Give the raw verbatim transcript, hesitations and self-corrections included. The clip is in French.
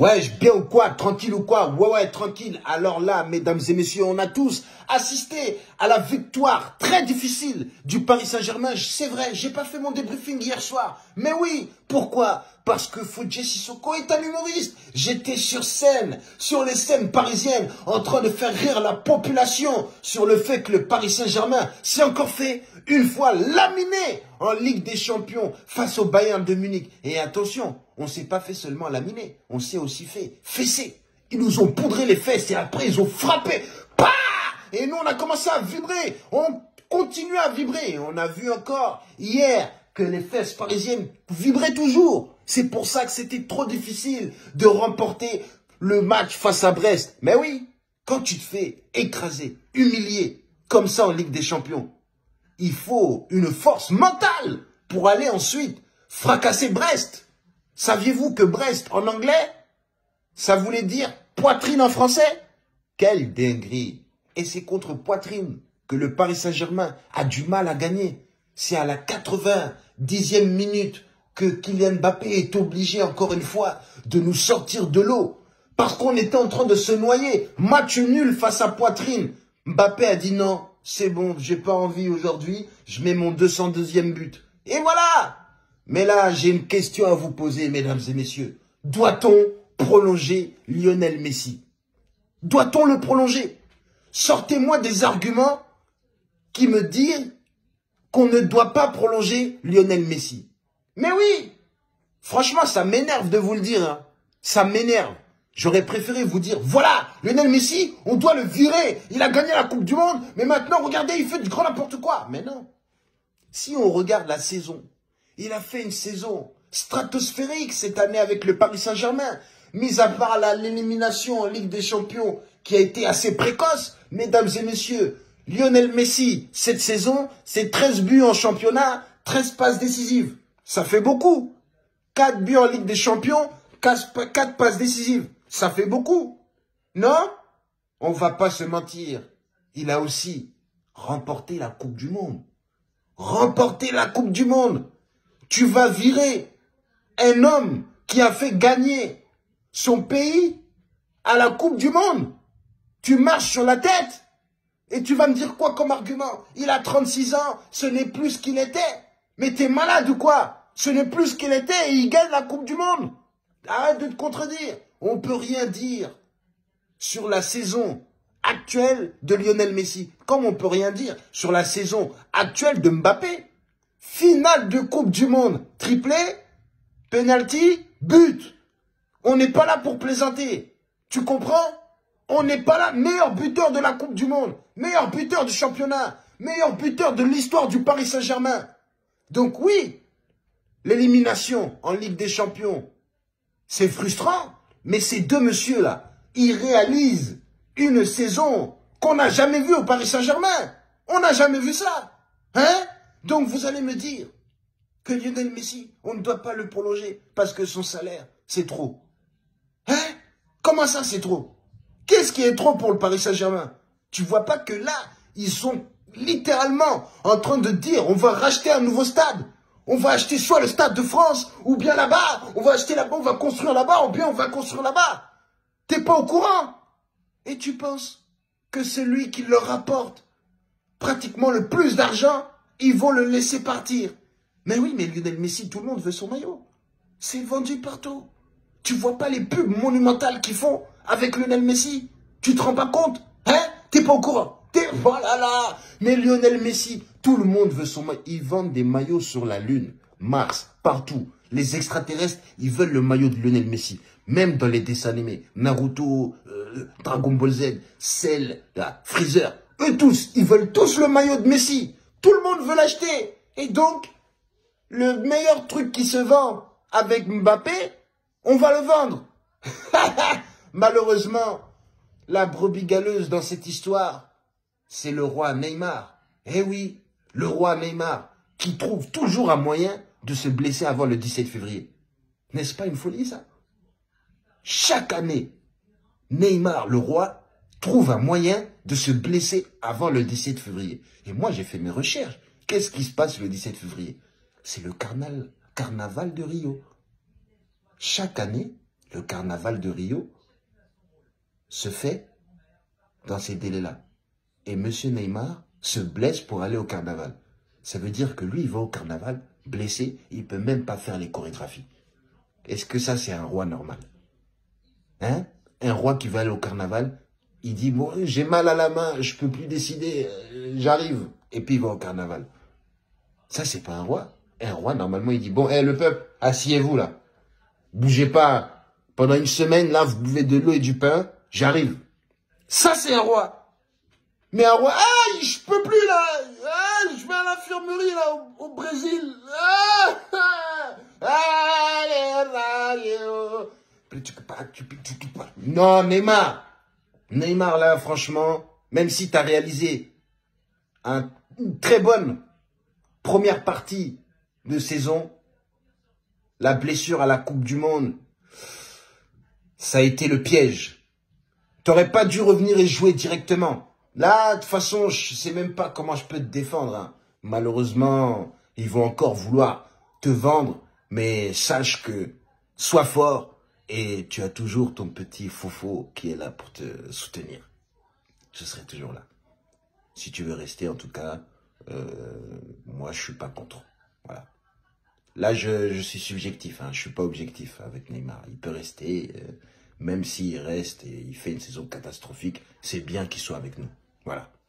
Ouais, je bien ou quoi? Tranquille ou quoi? Ouais, ouais, tranquille. Alors là, mesdames et messieurs, on a tous assisté à la victoire très difficile du Paris Saint-Germain. C'est vrai, j'ai pas fait mon débriefing hier soir. Mais oui, pourquoi? Parce que Fodje Sissoko est un humoriste. J'étais sur scène, sur les scènes parisiennes, en train de faire rire la population sur le fait que le Paris Saint-Germain s'est encore fait une fois laminé en Ligue des Champions face au Bayern de Munich. Et attention, on ne s'est pas fait seulement laminer, on s'est aussi fait fesser. Ils nous ont poudré les fesses et après ils ont frappé. Pah! Et nous on a commencé à vibrer, on continue à vibrer. On a vu encore hier que les fesses parisiennes vibraient toujours. C'est pour ça que c'était trop difficile de remporter le match face à Brest. Mais oui, quand tu te fais écraser, humilier, comme ça en Ligue des Champions, il faut une force mentale pour aller ensuite fracasser Brest. Saviez-vous que Brest, en anglais, ça voulait dire poitrine en français? Quelle dinguerie! Et c'est contre poitrine que le Paris Saint-Germain a du mal à gagner. C'est à la quatre-vingt-dixième minute que Kylian Mbappé est obligé, encore une fois, de nous sortir de l'eau. Parce qu'on était en train de se noyer. Match nul face à poitrine. Mbappé a dit non, c'est bon, j'ai pas envie aujourd'hui, je mets mon deux cent deuxième but. Et voilà! Mais là, j'ai une question à vous poser, mesdames et messieurs. Doit-on prolonger Lionel Messi? Doit-on le prolonger? Sortez-moi des arguments qui me disent qu'on ne doit pas prolonger Lionel Messi. Mais oui! Franchement, ça m'énerve de vous le dire. Hein. Ça m'énerve. J'aurais préféré vous dire, voilà, Lionel Messi, on doit le virer. Il a gagné la Coupe du Monde, mais maintenant, regardez, il fait du grand n'importe quoi. Mais non. Si on regarde la saison, il a fait une saison stratosphérique cette année avec le Paris Saint-Germain. Mis à part l'élimination en Ligue des Champions qui a été assez précoce, mesdames et messieurs, Lionel Messi, cette saison, c'est treize buts en championnat, treize passes décisives. Ça fait beaucoup. quatre buts en Ligue des Champions, quatre passes décisives. Ça fait beaucoup. Non? On va pas se mentir. Il a aussi remporté la Coupe du Monde. Remporter la Coupe du Monde. Tu vas virer un homme qui a fait gagner son pays à la Coupe du Monde. Tu marches sur la tête et tu vas me dire quoi comme argument? Il a trente-six ans, ce n'est plus ce qu'il était. Mais t'es malade ou quoi? Ce n'est plus ce qu'il était et il gagne la Coupe du Monde. Arrête de te contredire. On ne peut rien dire sur la saison actuelle de Lionel Messi, comme on ne peut rien dire sur la saison actuelle de Mbappé. Finale de Coupe du Monde, triplé, penalty, but. On n'est pas là pour plaisanter. Tu comprends? On n'est pas là. Meilleur buteur de la Coupe du Monde, meilleur buteur du championnat, meilleur buteur de l'histoire du Paris Saint-Germain. Donc oui, l'élimination en Ligue des Champions, c'est frustrant. Mais ces deux messieurs-là, ils réalisent une saison qu'on n'a jamais vue au Paris Saint-Germain. On n'a jamais vu ça. Hein? Donc vous allez me dire que Lionel Messi, on ne doit pas le prolonger parce que son salaire, c'est trop. Hein? Comment ça, c'est trop? Qu'est-ce qui est trop pour le Paris Saint-Germain? Tu vois pas que là, ils sont littéralement en train de dire on va racheter un nouveau stade. On va acheter soit le Stade de France, ou bien là-bas. On va acheter là-bas, on va construire là-bas, ou bien on va construire là-bas. T'es pas au courant? Et tu penses que celui qui leur rapporte pratiquement le plus d'argent, ils vont le laisser partir? Mais oui, mais Lionel Messi, tout le monde veut son maillot. C'est vendu partout. Tu vois pas les pubs monumentales qu'ils font avec Lionel Messi? Tu te rends pas compte? Hein? T'es pas au courant? T'es... Voilà là. Mais Lionel Messi, tout le monde veut son maillot. Ils vendent des maillots sur la Lune, Mars, partout. Les extraterrestres, ils veulent le maillot de Lionel Messi. Même dans les dessins animés. Naruto, euh, Dragon Ball Z, Cell, là, Freezer. Eux tous, ils veulent tous le maillot de Messi. Tout le monde veut l'acheter. Et donc, le meilleur truc qui se vend avec Mbappé, on va le vendre. Malheureusement, la brebis galeuse dans cette histoire, c'est le roi Neymar. Eh oui, le roi Neymar, qui trouve toujours un moyen de se blesser avant le dix-sept février. N'est-ce pas une folie, ça? Chaque année, Neymar, le roi, trouve un moyen de se blesser avant le dix-sept février. Et moi, j'ai fait mes recherches. Qu'est-ce qui se passe le dix-sept février? C'est le carnaval, carnaval de Rio. Chaque année, Le carnaval de Rio se fait dans ces délais-là. Et monsieur Neymar se blesse pour aller au carnaval. Ça veut dire que lui, il va au carnaval, blessé, il ne peut même pas faire les chorégraphies. Est-ce que ça, c'est un roi normal? Hein? Un roi qui va aller au carnaval, il dit, bon, j'ai mal à la main, je peux plus décider, euh, j'arrive. Et puis il va au carnaval. Ça, c'est pas un roi. Un roi, normalement, il dit, bon, hé, le peuple, asseyez-vous là. Bougez pas. Pendant une semaine, là, vous buvez de l'eau et du pain, j'arrive. Ça, c'est un roi. Mais un roi, ah, je peux plus là, ah, je vais à l'infirmerie là, au, au Brésil. Ah, ah, non, Neymar. Neymar là, franchement, même si tu as réalisé un, une très bonne première partie de saison, la blessure à la Coupe du Monde, ça a été le piège. T'aurais pas dû revenir et jouer directement. Là, de toute façon, je sais même pas comment je peux te défendre. Hein. Malheureusement, ils vont encore vouloir te vendre. Mais sache que, sois fort et tu as toujours ton petit fofo qui est là pour te soutenir. Je serai toujours là. Si tu veux rester, en tout cas, euh, moi, je suis pas contre. Voilà. Là, je, je suis subjectif. Hein. Je suis pas objectif avec Neymar. Il peut rester, euh, même s'il reste et il fait une saison catastrophique, c'est bien qu'il soit avec nous. Voilà.